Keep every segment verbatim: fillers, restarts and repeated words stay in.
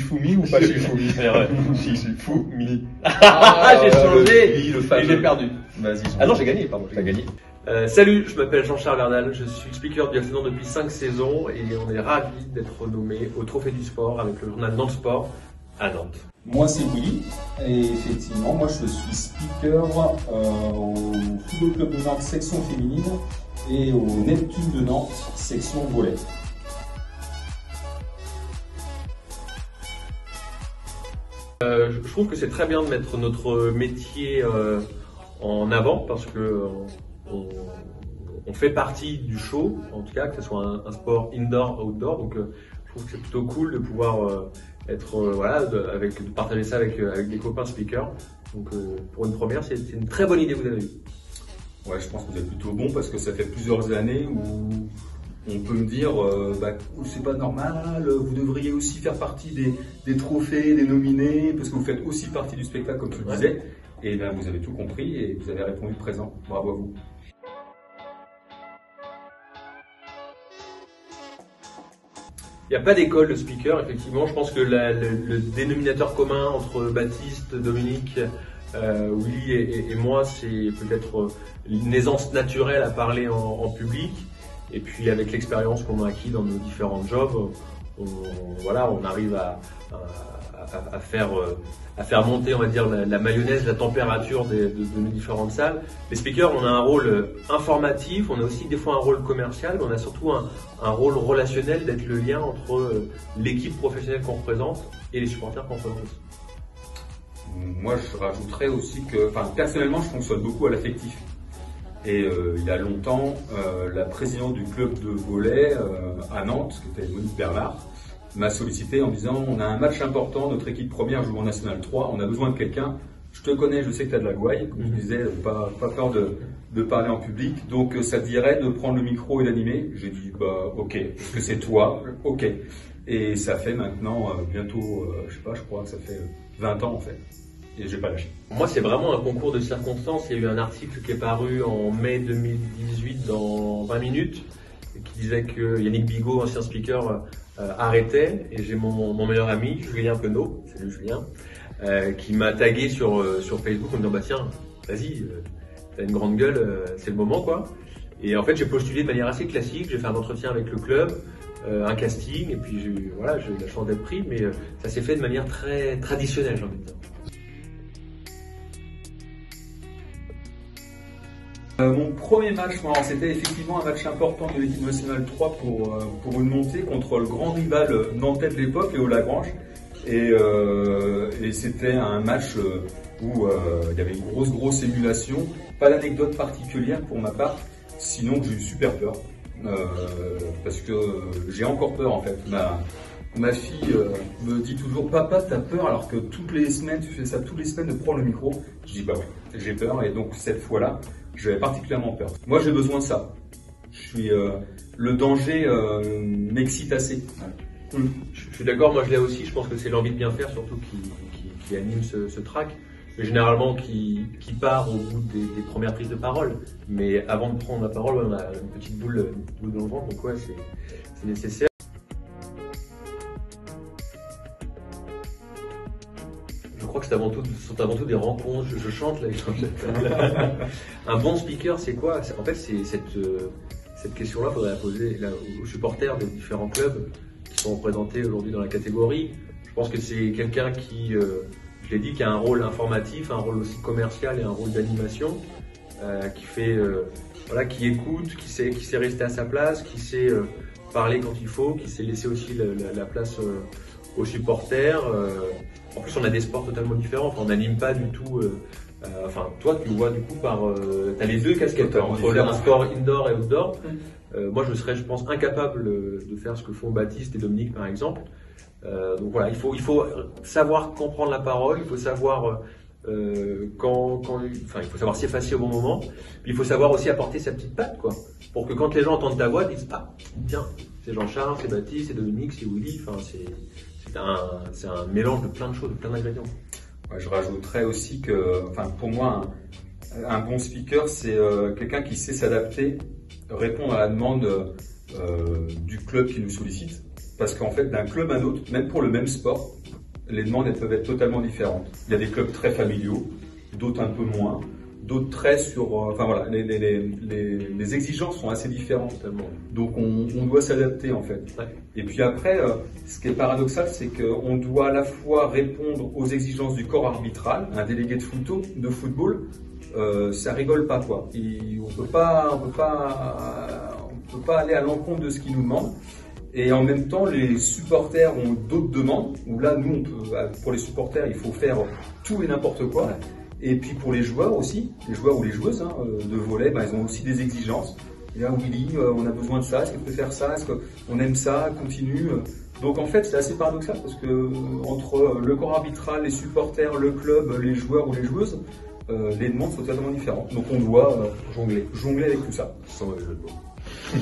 Shifumi ou pas Shifumi? Shifumi. Ah, j'ai changé le, le et j'ai perdu. Vas-y. Ah non, j'ai gagné, pardon. T'as gagné. Euh, salut, je m'appelle Jean-Charles Bernal, je suis speaker du F C Nantes depuis cinq saisons et on est ravis d'être nommé au Trophée du Sport avec le journal Nantes Sport à Nantes. Moi c'est Willy et effectivement moi je suis speaker euh, au Football Club de Nantes section féminine et au Neptune de Nantes section volley. Euh, je trouve que c'est très bien de mettre notre métier euh, en avant parce que on, on fait partie du show, en tout cas que ce soit un, un sport indoor, outdoor, donc euh, je trouve que c'est plutôt cool de pouvoir euh, être euh, voilà, de, avec, de partager ça avec, euh, avec des copains speakers. Donc euh, pour une première, c'est une très bonne idée que vous avez eue. Ouais, je pense que vous êtes plutôt bon parce que ça fait plusieurs années où on peut me dire euh, bah, c'est pas normal, vous devriez aussi faire partie des, des trophées, des nominés, parce que vous faites aussi partie du spectacle comme tu le disais. Et bien vous avez tout compris et vous avez répondu présent. Bravo à vous. Il n'y a pas d'école de speaker, effectivement. Je pense que la, le, le dénominateur commun entre Baptiste, Dominique, euh, Willy et, et moi, c'est peut-être une aisance naturelle à parler en, en public. Et puis avec l'expérience qu'on a acquis dans nos différents jobs, on, on, voilà, on arrive à, à, à, faire, à faire monter, on va dire, la, la mayonnaise, la température de, de, de nos différentes salles. Les speakers, on a un rôle informatif, on a aussi des fois un rôle commercial, mais on a surtout un, un rôle relationnel d'être le lien entre l'équipe professionnelle qu'on représente et les supporters qu'on représente. Moi, je rajouterais aussi que, enfin, personnellement, je fonctionne beaucoup à l'affectif. Et euh, il y a longtemps, euh, la présidente du club de volley euh, à Nantes, qui était Monique Bernard, m'a sollicité en me disant on a un match important, notre équipe première joue en National trois, on a besoin de quelqu'un. Je te connais, je sais que tu as de la gouaille, comme je disais, pas, pas peur de, de parler en public. Donc ça te dirait de prendre le micro et d'animer. J'ai dit bah ok, est-ce que c'est toi? Ok. Et ça fait maintenant euh, bientôt, euh, je sais pas, je crois que ça fait vingt ans en fait. Et j'ai pas lâché. Moi, c'est vraiment un concours de circonstances. Il y a eu un article qui est paru en mai deux mille dix-huit dans vingt minutes qui disait que Yannick Bigot, ancien speaker, euh, arrêtait. Et j'ai mon, mon meilleur ami, Julien Penaud, salut Julien, euh, qui m'a tagué sur, euh, sur Facebook en me disant bah tiens, vas-y, euh, t'as une grande gueule, euh, c'est le moment quoi. Et en fait, j'ai postulé de manière assez classique. J'ai fait un entretien avec le club, euh, un casting, et puis j'ai voilà, j'ai eu la chance d'être pris, mais euh, ça s'est fait de manière très traditionnelle, j'ai envie de dire. Euh, mon premier match, c'était effectivement un match important de l'équipe nationale trois pour, euh, pour une montée contre le grand rival nantais de l'époque, Léo Lagrange. Et, euh, et c'était un match où euh, il y avait une grosse grosse émulation. Pas d'anecdote particulière pour ma part, sinon j'ai eu super peur. Euh, parce que j'ai encore peur en fait. Ma, ma fille euh, me dit toujours papa t'as peur alors que toutes les semaines, tu fais ça toutes les semaines de prendre le micro. Je dis bah ouais, j'ai peur et donc cette fois-là, j'avais particulièrement peur. Moi, j'ai besoin de ça. Je suis euh, le danger euh, m'excite assez. Ouais. Mmh. Je suis d'accord. Moi, je l'ai aussi. Je pense que c'est l'envie de bien faire, surtout qui, qui, qui anime ce, ce track. Mais généralement, qui, qui part au bout des, des premières prises de parole. Mais avant de prendre la parole, on a une petite boule, une boule dans le ventre. Donc ouais, c'est nécessaire. Je crois que c'est avant tout, sont avant tout des rencontres. Je, je chante là. Un bon speaker, c'est quoi? En fait, c'est cette, euh, cette question-là, il faudrait la poser là, aux supporters des différents clubs qui sont représentés aujourd'hui dans la catégorie. Je pense que c'est quelqu'un qui, euh, je l'ai dit, qui a un rôle informatif, un rôle aussi commercial et un rôle d'animation, euh, qui fait, euh, voilà, qui écoute, qui sait, qui sait rester à sa place, qui sait euh, parler quand il faut, qui sait laisser aussi la, la, la place euh, aux supporters. Euh, En plus, on a des sports totalement différents. Enfin, on n'anime pas du tout. Euh, euh, enfin, toi, tu le vois du coup par. Euh, t'as les deux casquettes entre un sport indoor et outdoor. Euh, moi, je serais, je pense, incapable de faire ce que font Baptiste et Dominique, par exemple. Euh, donc voilà, il faut, il faut savoir quand prendre la parole. Il faut savoir euh, quand, quand, enfin, il faut savoir s'effacer au bon moment. Puis il faut savoir aussi apporter sa petite patte, quoi, pour que quand les gens entendent ta voix, ils disent ah, tiens, c'est Jean-Charles, c'est Baptiste, c'est Dominique, c'est Willy. Enfin, c'est C'est un, c'est un mélange de plein de choses, de plein d'ingrédients. Ouais, je rajouterais aussi que, enfin, pour moi, un, un bon speaker, c'est euh, quelqu'un qui sait s'adapter, répondre à la demande euh, du club qui nous sollicite. Parce qu'en fait, d'un club à un autre, même pour le même sport, les demandes elles peuvent être totalement différentes. Il y a des clubs très familiaux, d'autres un peu moins, d'autres très sur... Euh, enfin voilà, les, les, les, les exigences sont assez différentes. Totalement. Donc on, on doit s'adapter en fait. Ouais. Et puis après, euh, ce qui est paradoxal, c'est qu'on doit à la fois répondre aux exigences du corps arbitral. Un délégué de, photo, de football, euh, ça rigole pas quoi. Il, on peut pas, on peut pas, on peut pas aller à l'encontre de ce qu'il nous demande. Et en même temps, les supporters ont d'autres demandes. Où là, nous, on peut, pour les supporters, il faut faire tout et n'importe quoi. Ouais. Et puis pour les joueurs aussi, les joueurs ou les joueuses hein, de volley, ben, ils ont aussi des exigences. Et là, Willy, euh, on a besoin de ça, est-ce qu'on peut faire ça, est-ce qu'on aime ça, continue. Donc en fait, c'est assez paradoxal parce que entre le corps arbitral, les supporters, le club, les joueurs ou les joueuses, euh, les demandes sont totalement différentes. Donc on doit euh, jongler, jongler avec tout ça. Sans mauvais jeu de mots.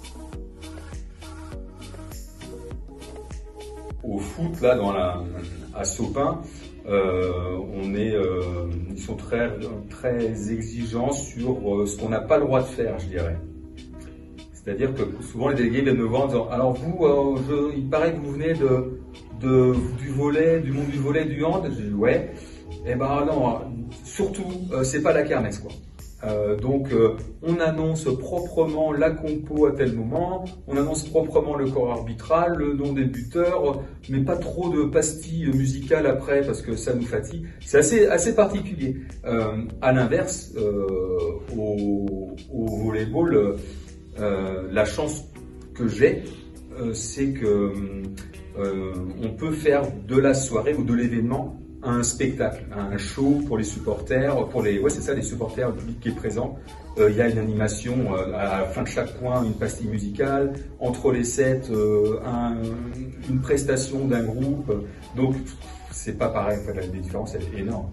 Au foot, là, dans la, à Sopin, euh, on est, euh, ils sont très, très exigeants sur euh, ce qu'on n'a pas le droit de faire, je dirais. C'est-à-dire que souvent les délégués viennent me voir en disant, alors vous, euh, je, il paraît que vous venez de, de, du volley, du monde du volley, du hand. Je dis ouais. Eh ben non, surtout, euh, c'est pas la kermesse quoi. Euh, donc euh, on annonce proprement la compo à tel moment, on annonce proprement le corps arbitral, le nom des buteurs, mais pas trop de pastilles musicales après parce que ça nous fatigue. C'est assez, assez particulier. Euh, à l'inverse, euh, au, au volleyball, euh, la chance que j'ai, euh, c'est que euh, on peut faire de la soirée ou de l'événement un spectacle, un show pour les supporters, pour les, ouais c'est ça, les supporters, le public qui est présent. Euh, il y a une animation euh, à la fin de chaque point, une pastille musicale, entre les sets, euh, un, une prestation d'un groupe. Donc c'est pas pareil, en fait, la différence elle est énorme.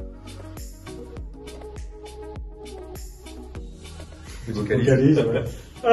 Le vocalise, ouais.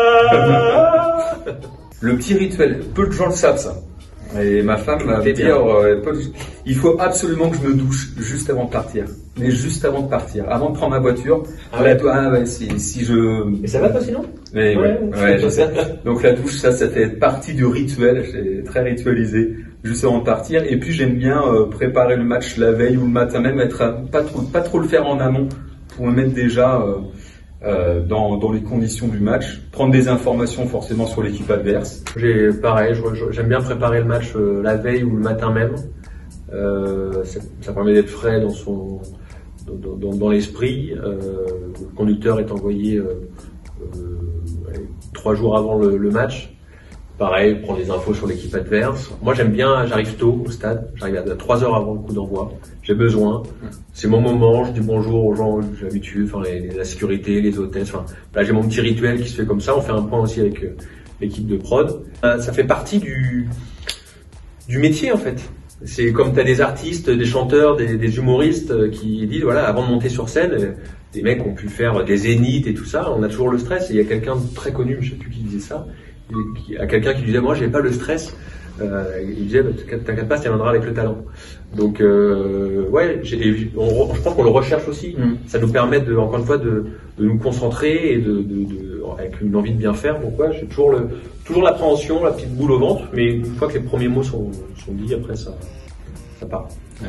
Le petit rituel, peu de gens le savent ça. Et ma femme m'a dit, euh, il faut absolument que je me douche juste avant de partir. Mais juste avant de partir, avant de prendre ma voiture. Ah ouais. La, ah ouais, si, si je. Et ça va toi sinon? Mais ouais, ouais, ouais je sais. Donc la douche, ça, ça fait partie du rituel. C'est très ritualisé, juste avant de partir. Et puis j'aime bien euh, préparer le match la veille ou le matin même, être pas trop, pas trop le faire en amont pour me mettre déjà. Euh, Euh, dans, dans les conditions du match, prendre des informations forcément sur l'équipe adverse. J'ai pareil, j'aime bien préparer le match euh, la veille ou le matin même. Euh, ça, ça permet d'être frais dans son dans, dans, dans l'esprit. Euh, le conducteur est envoyé euh, euh, trois jours avant le, le match. Pareil, prendre des infos sur l'équipe adverse. Moi j'aime bien, j'arrive tôt au stade, j'arrive à trois heures avant le coup d'envoi. J'ai besoin, c'est mon moment, je dis bonjour aux gens, j'ai l'habitude, enfin les, la sécurité, les hôtesses, enfin là j'ai mon petit rituel qui se fait comme ça. On fait un point aussi avec euh, l'équipe de prod. Euh, ça fait partie du du métier en fait. C'est comme t'as des artistes, des chanteurs, des, des humoristes euh, qui disent voilà, avant de monter sur scène, euh, des mecs ont pu faire des zéniths et tout ça, on a toujours le stress. Et il y a quelqu'un de très connu, je sais plus qui disait ça. Il y a quelqu'un qui disait moi j'ai pas le stress, euh, il disait bah, t'inquiète pas, ça viendra avec le talent. Donc euh, ouais, j'ai, on, je pense qu'on le recherche aussi. Mm. Ça nous permet de, encore une fois de, de nous concentrer et de, de, de, avec une envie de bien faire. Donc ouais, j'ai toujours le toujours l'appréhension, la petite boule au ventre, mais une fois que les premiers mots sont, sont dits, après ça ça part. Ouais.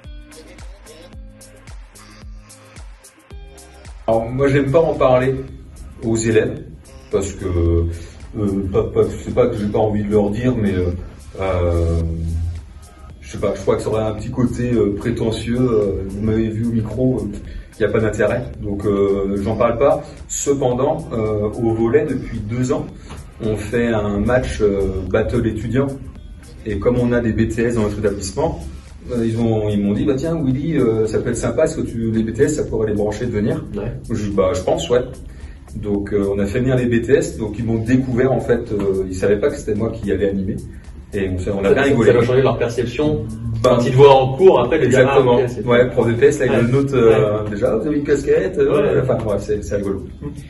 Alors moi j'aime pas en parler aux élèves parce que Euh, pas, pas, je sais pas que j'ai pas envie de leur dire, mais euh, euh, je sais pas, je crois que ça aurait un petit côté euh, prétentieux. Euh, vous m'avez vu au micro, il euh, n'y a pas d'intérêt, donc euh, j'en parle pas. Cependant, euh, au volley depuis deux ans, on fait un match euh, battle étudiant, et comme on a des B T S dans notre établissement, euh, ils ont, ils m'ont dit bah tiens Willy, euh, ça peut être sympa, est-ce que tu les B T S, ça pourrait les brancher de venir? Ouais. Je dis bah je pense ouais. Donc euh, on a fait venir les B T S, donc ils m'ont découvert en fait, euh, ils savaient pas que c'était moi qui allais animer, et on, on a bien rigolé. Ça va changer leur perception. Ben, quand ils te voient en cours, après les exactement. Ah, okay, ouais, prof de P S, là il a une note euh, ouais. déjà, vous avez une casquette, euh, ouais. Enfin ouais, c'est, c'est rigolo.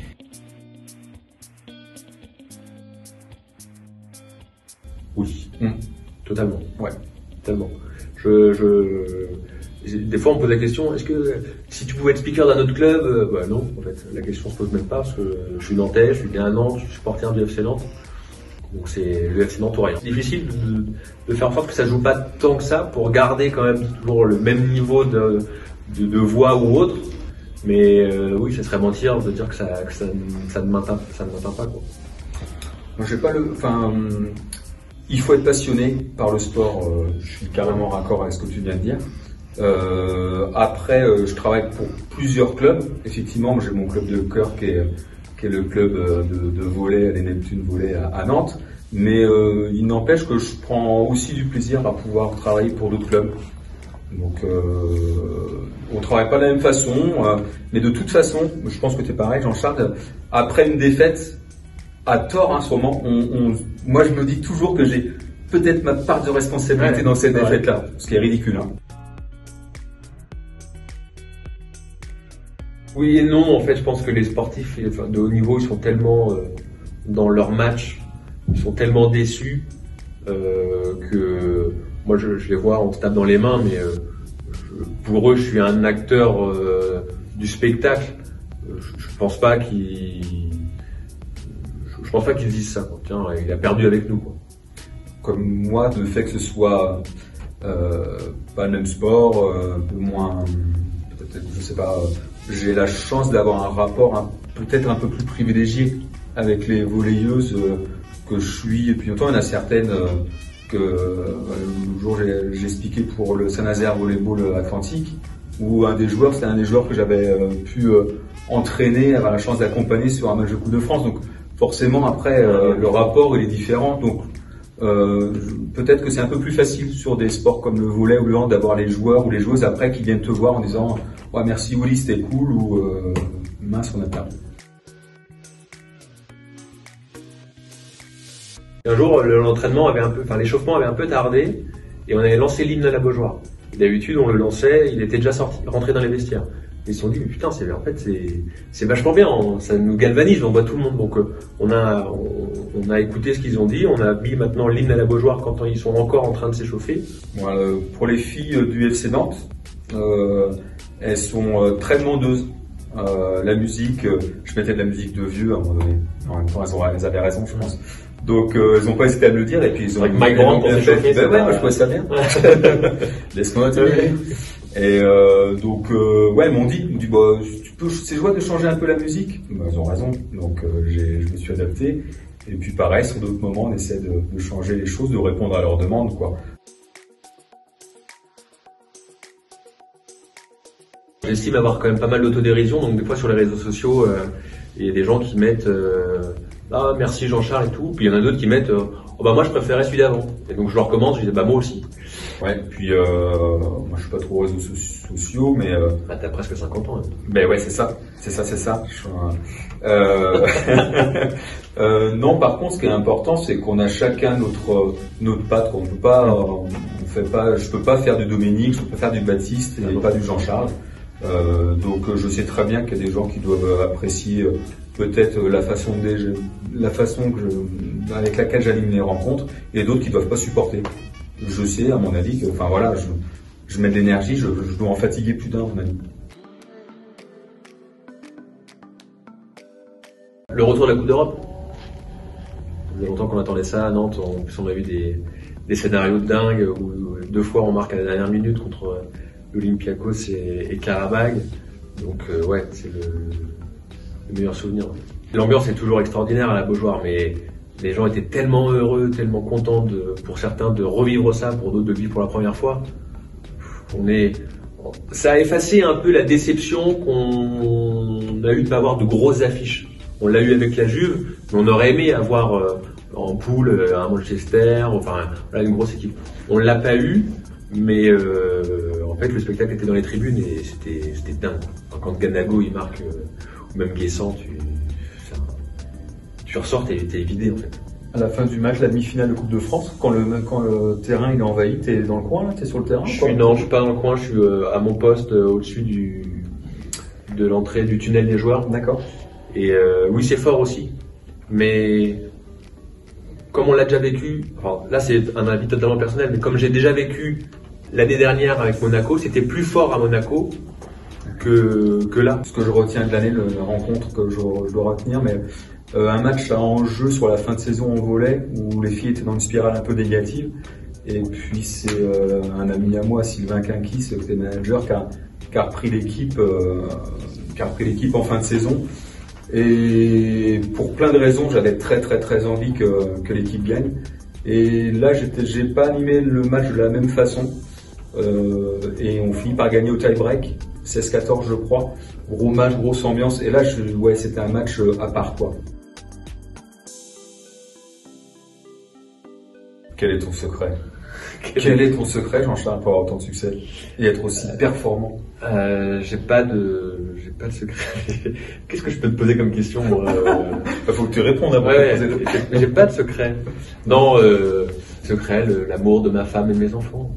Oui, mmh. Totalement. Ouais, totalement. Je, je, des fois on me pose la question, est-ce que si tu pouvais être speaker d'un autre club, euh, bah non, en fait, la question se pose même pas parce que je suis nantais, je suis né à Nantes, je suis supporter du F C Nantes. Donc c'est le F C Nantes Orient. C'est difficile de, de faire en sorte que ça joue pas tant que ça pour garder quand même toujours le même niveau de, de, de voix ou autre. Mais euh, oui, ça serait mentir de dire que ça, que ça, ça ne m'atteint, ça ne m'atteint pas, quoi. Moi, j'ai pas le, enfin, il faut être passionné par le sport. Euh, je suis carrément raccord avec ce que tu viens de dire. Euh, après, euh, je travaille pour plusieurs clubs. Effectivement, j'ai mon club de cœur qui est, qui est le club de, de volley, les Neptunes Volley à, à Nantes. Mais euh, il n'empêche que je prends aussi du plaisir à pouvoir travailler pour d'autres clubs. Donc, euh, on travaille pas de la même façon, euh, mais de toute façon, je pense que tu es pareil, Jean-Charles. Après une défaite, à tort, en ce moment, on, on, moi je me dis toujours que j'ai peut-être ma part de responsabilité ouais, dans cette défaite-là, ce qui est ridicule. Hein. Oui et non, en fait, je pense que les sportifs enfin, de haut niveau, ils sont tellement euh, dans leur match, ils sont tellement déçus euh, que moi je, je les vois, on se tape dans les mains, mais euh, je, pour eux, je suis un acteur euh, du spectacle. Je, je pense pas qu'ils, je, je pense pas qu'ils disent ça. Quoi. Tiens, il a perdu avec nous. Quoi. Comme moi, le fait que ce soit euh, pas le même sport, euh, un peu moins, peut-être, je sais pas. J'ai la chance d'avoir un rapport un, peut-être un peu plus privilégié avec les volleyeuses euh, que je suis. Et puis autant il y en a certaines euh, que euh, le jour j'ai, j'ai expliqué pour le Saint-Nazaire Volleyball Atlantique, où un des joueurs, c'était un des joueurs que j'avais euh, pu euh, entraîner, avoir la chance d'accompagner sur un match de Coupe de France. Donc forcément après euh, le rapport il est différent. Donc euh, peut-être que c'est un peu plus facile sur des sports comme le volley ou le hand d'avoir les joueurs ou les joueuses après qui viennent te voir en disant ouais, merci Willy, c'était cool, ou euh, mince, on a perdu. Un jour, l'entraînement avait un peu, enfin l'échauffement avait un peu tardé et on avait lancé l'hymne à la Beaujoire. Et d'habitude, on le lançait, il était déjà sorti, rentré dans les vestiaires. Et ils se sont dit, mais putain, c'est, en fait, c'est, c'est vachement bien, on, ça nous galvanise, on voit tout le monde. Donc, euh, on a, on, on a écouté ce qu'ils ont dit, on a mis maintenant l'hymne à la Beaujoire quand ils sont encore en train de s'échauffer. Voilà, pour les filles du F C Nantes, euh, elles sont euh, très demandeuses. Euh, la musique, euh, je mettais de la musique de vieux à un moment donné. En même temps, elles, ont, elles avaient raison, je pense. Donc, euh, elles n'ont pas hésité à me le dire, et puis ils ont. Avec Mike Grant pour s'échauffer. Ben ouais, moi je trouvais ça bien. Laisse-moi te dire. Et euh, donc, euh, ouais, ils m'ont dit, ils m'ont dit, bah, tu peux, c'est joie de changer un peu la musique. Ben, ils ont raison. Donc, euh, j'ai, je me suis adapté. Et puis, pareil, sur d'autres moments, on essaie de, de changer les choses, de répondre à leurs demandes, quoi. J'estime avoir quand même pas mal d'autodérision, donc des fois sur les réseaux sociaux, euh, il y a des gens qui mettent euh, ah merci Jean-Charles et tout, puis il y en a d'autres qui mettent euh, oh bah moi je préférais celui d'avant, et donc je leur recommande, je dis bah moi aussi. Ouais, puis euh, moi je suis pas trop réseaux sociaux, mais euh, bah t'as presque cinquante ans. Hein. Ben ouais, c'est ça, c'est ça, c'est ça. Je suis un... euh... euh, non, par contre, ce qui est important, c'est qu'on a chacun notre notre patte. On peut pas, on fait pas, je peux pas faire du Dominique, je peux pas faire du Baptiste et pas du Jean-Charles. Euh, donc je sais très bien qu'il y a des gens qui doivent apprécier euh, peut-être la façon des, la façon que je, avec laquelle j'anime les rencontres, et d'autres qui doivent pas supporter. Je sais, à mon avis, que, enfin voilà, je, je mets de l'énergie, je, je dois en fatiguer plus d'un, à mon avis. Le retour de la Coupe d'Europe. Ça faisait longtemps qu'on attendait ça à Nantes. En plus, on a eu des, des scénarios de dingue où deux fois on marque à la dernière minute contre l'Olympiakos et, et Karabag. Donc euh, ouais, c'est le, le meilleur souvenir. L'ambiance est toujours extraordinaire à la Beaujoire, mais les gens étaient tellement heureux, tellement contents de, pour certains de revivre ça, pour d'autres de le vivre pour la première fois. On est, ça a effacé un peu la déception qu'on a eu de pas avoir de grosses affiches. On l'a eu avec la Juve, mais on aurait aimé avoir euh, en poule euh, un Manchester, enfin voilà, une grosse équipe. On l'a pas eu, mais euh, en fait le spectacle était dans les tribunes et c'était c'était dingue. Enfin, quand Ganago il marque, euh, ou même Guessant, tu, ça, tu ressors, t'es, t'es vidé en fait. À la fin du match, la demi-finale de Coupe de France, quand le, quand le terrain il est envahi, t'es dans le coin là, t'es sur le terrain? Je suis, non, je suis pas dans le coin, je suis euh, à mon poste euh, au-dessus du de l'entrée du tunnel des joueurs. D'accord. Et euh, oui, c'est fort aussi, mais comme on l'a déjà vécu, enfin là c'est un avis totalement personnel, mais comme j'ai déjà vécu l'année dernière avec Monaco, c'était plus fort à Monaco que, que là. Ce que je retiens de l'année, la rencontre que je, je dois retenir, mais Euh, un match à enjeu sur la fin de saison en volley où les filles étaient dans une spirale un peu négative. Et puis c'est euh, un ami à moi, Sylvain Quinquis, qui était manager, qui a, qui a repris l'équipe, euh, qui a repris l'équipe en fin de saison. Et pour plein de raisons, j'avais très très très envie que, que l'équipe gagne. Et là, j'étais, j'ai pas animé le match de la même façon. Euh, et on finit par gagner au tie-break, seize quatorze je crois. Gros match, grosse ambiance. Et là, je, ouais, c'était un match à part quoi. Quel est ton secret? Quel est ton secret, Jean-Charles, pour avoir autant de succès et être aussi performant? Euh, j'ai pas de, j'ai pas de secret. Qu'est-ce que je peux te poser comme question? euh... Il faut que tu répondes avant ouais, de poser j'ai, j'ai pas de secret. Non, euh, secret, le, l'amour de ma femme et de mes enfants.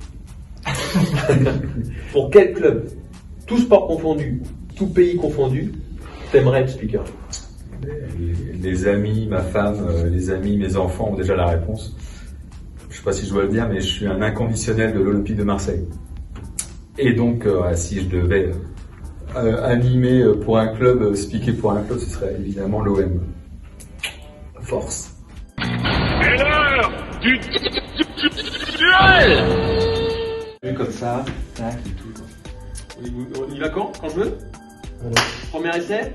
Pour quel club, tout sport confondu, tout pays confondu, t'aimerais être speaker? les, les amis, ma femme, euh, les amis, mes enfants ont déjà la réponse. Je sais pas si je dois le dire, mais je suis un inconditionnel de l'Olympique de Marseille. Et donc, euh, si je devais euh, animer pour un club, euh, speaker pour un club, ce serait évidemment l'O M. Force. Et l'heure du duel. Comme ça, tac, et tout. On y va quand? Quand je veux? Premier essai?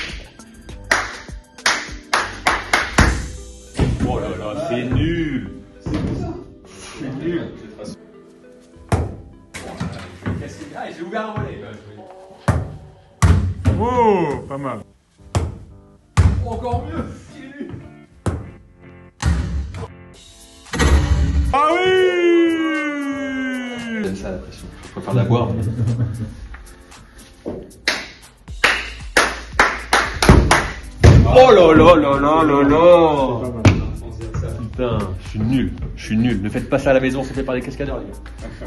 Oh là là, c'est nul! C'est nul! Ah, j'ai ouvert un volet. Oh, pas mal. Oh, encore mieux! Il est nul! Ah oui! J'aime ça la pression. Je préfère la boire. Oh là là là là là là! Putain, je suis nul, je suis nul. Ne faites pas ça à la maison, c'est fait par des cascadeurs, les gars.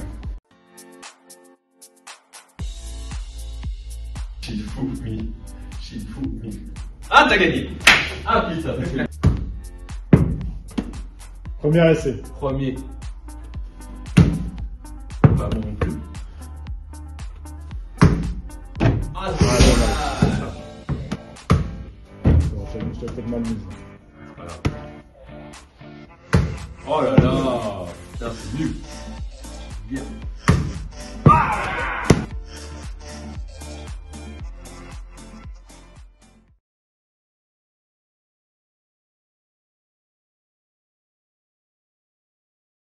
Shifumi. Shifumi. Ah, t'as gagné! Ah putain! Premier essai. Premier. Pas bon non plus. Ah, Ah, voilà. Bon, ça je t'ai peut-être mal mise. Voilà. oh là là! Putain, c'est nul! Bien. Ah